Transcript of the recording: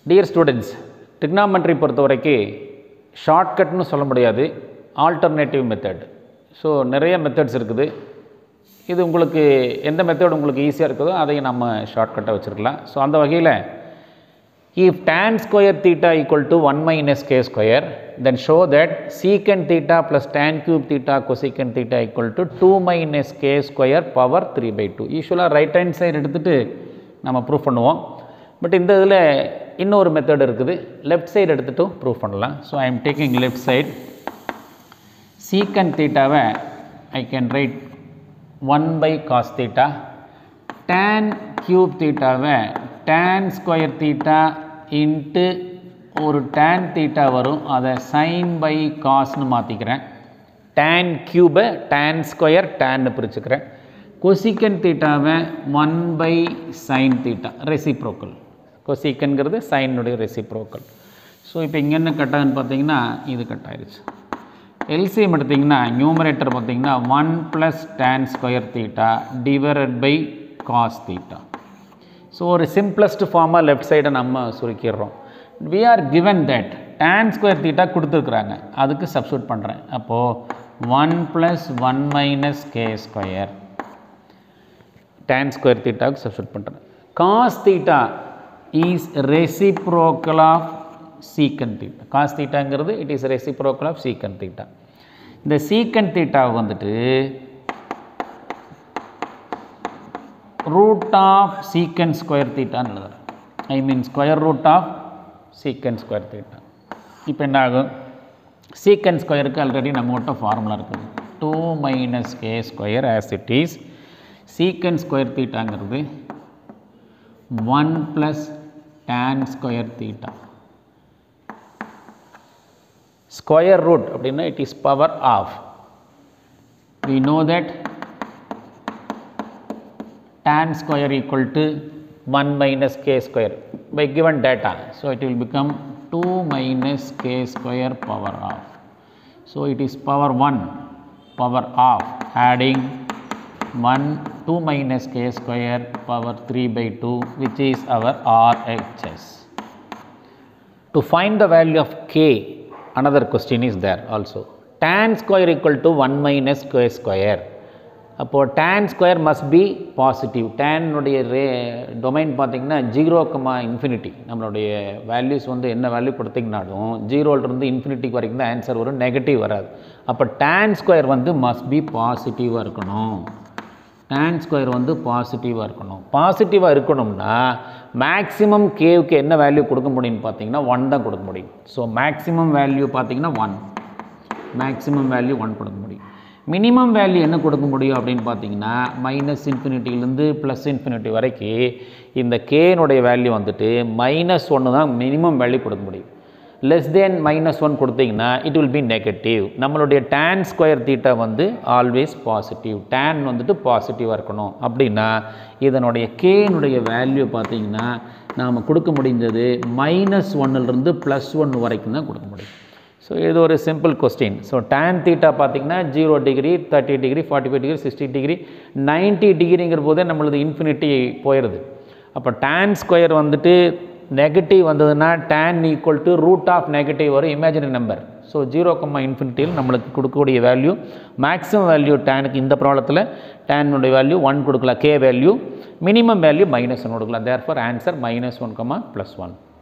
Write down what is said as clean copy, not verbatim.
Dear students, trigonometry பொறுத்த வரைக்கும் ஷார்ட்கட்னு சொல்ல முடியாது, ஆல்டர்னேட்டிவ் மெத்தட். ஸோ நிறைய மெத்தட்ஸ் இருக்குது. இது உங்களுக்கு எந்த மெத்தட் உங்களுக்கு ஈஸியாக இருக்குதோ அதையும் நம்ம ஷார்ட்கட்டாக வச்சுருக்கலாம். ஸோ அந்த வகையில் if tan square theta equal to 1 minus k square, then show that secant theta plus tan cube theta cosecant theta equal to 2 minus k square power 3 by 2. யூஸ்வலாக ரைட் ஹேண்ட் சைடு எடுத்துகிட்டு நம்ம proof பண்ணுவோம். But இந்த இதில் இன்னொரு method இருக்குது, left side எடுத்துகிட்டு proof பண்ணலாம். So I am taking left side. secant theta-வை I can write 1 by cos theta, tan cube theta-வை tan square theta இன்ட்டு ஒரு tan theta வரும், அதை sin by cosன்னு மாற்றிக்கிறேன். tan cube tan square tan பிரிச்சுக்கிறேன். cosecant theta-வை 1 by sin theta reciprocal. cosecantங்கிறது சைனுடைய reciprocal. ஸோ இப்போ இங்கே என்ன கட்டாதுன்னு பார்த்தீங்கன்னா இது கட்டாயிருச்சு. எல்சிஎம் எடுத்திங்கன்னா நியூமரேட்டர் பார்த்தீங்கன்னா 1 plus tan square theta divided by cos theta. So ஒரு சிம்பிளஸ்ட் ஃபார்மாக லெஃப்ட் சைடை நம்ம சுருக்கிடுறோம். we are given that tan square theta கொடுத்துருக்குறாங்க, அதுக்கு சப்ஸ்டியூட் பண்ணுறேன். அப்போது 1 plus 1 minus k square tan square thetaவுக்கு சப்ஸ்டியூட் பண்ணுறேன். cos theta is reciprocal of secant theta. cos thetaங்கிறது it is reciprocal of secant theta. இந்த secant theta வந்துட்டு root of secant square theta எழுதுறேன். I mean square root of secant square theta. இப்போ என்ன ஆகும், secant squareக்கு already நம்மகிட்ட formula இருக்குது, 2 minus k square as it is. secant square thetaங்கிறது 1 plus tan square theta. square root அப்படின்னா it is power of. We know that tan square equal to 1 minus k square by given data. So it will become 2 minus k square power of. So it is power 1 power of adding 2 minus k square power 3 by 2, which is our RHS. To find the value of k, another question is there also. Tan square equal to 1 minus k square. அப்போது tan square must be positive. tan உடைய domain பார்த்திங்கன்னா 0,∞. நம்மளுடைய values வந்து என்ன value கொடுத்திங்கனாலும் 0லேருந்து இன்ஃபினிட்டிக்கு வரைக்கும் தான் answer வரும், negative வராது. அப்போ tan square வந்து must be பாசிட்டிவாக இருக்கணும். tan square வந்து பாசிட்டிவாக இருக்கணும். பாசிட்டிவாக இருக்கணும்னா மேக்ஸிமம் கேவுக்கு என்ன வேல்யூ கொடுக்க முடியும்னு பார்த்தீங்கன்னா 1 தான் கொடுக்க முடியும். ஸோ மேக்ஸிமம் வேல்யூ பார்த்தீங்கன்னா 1, மேக்ஸிமம் வேல்யூ 1 கொடுக்க முடியும். மினிமம் வேல்யூ என்ன கொடுக்க முடியும் அப்படின்னு பார்த்தீங்கன்னா -∞ +∞ வரைக்கும் இந்த கேனுடைய வேல்யூ வந்துட்டு -1 தான் மினிமம் வேல்யூ கொடுக்க முடியும். லெஸ் தேன் -1 கொடுத்தீங்கன்னா இட் வில் பி நெகட்டிவ். நம்மளுடைய tan square theta வந்து ஆல்வேஸ் பாசிட்டிவ், tan வந்துட்டு பாசிட்டிவாக இருக்கணும். அப்படின்னா இதனுடைய கேனுடைய வேல்யூ பார்த்தீங்கன்னா நாம் கொடுக்க முடிஞ்சது -1லேருந்து +1 வரைக்கும் தான் கொடுக்க முடியும். ஸோ இது ஒரு simple question. So tan theta பார்த்திங்கன்னா 0 டிகிரி, 30 டிகிரி, 45 டிகிரி, 60 டிகிரி, 90 டிகிரிங்கிற போதே நம்மளது இன்ஃபினிட்டி போயிடுது. அப்போ tan square வந்துட்டு நெகட்டிவ் வந்ததுன்னா tan equal to root of negative வரும், இமேஜினரி நம்பர். ஸோ 0,∞ நம்மளுக்கு கொடுக்கக்கூடிய வேல்யூ மேக்ஸிமம் வேல்யூ டேனுக்கு இந்த ப்ராப்ளத்தில் டேனுடைய வேல்யூ 1 கொடுக்கலாம், k வேல்யூ. மினிமம் வேல்யூ -1 கொடுக்கலாம். Therefore answer -1, +1.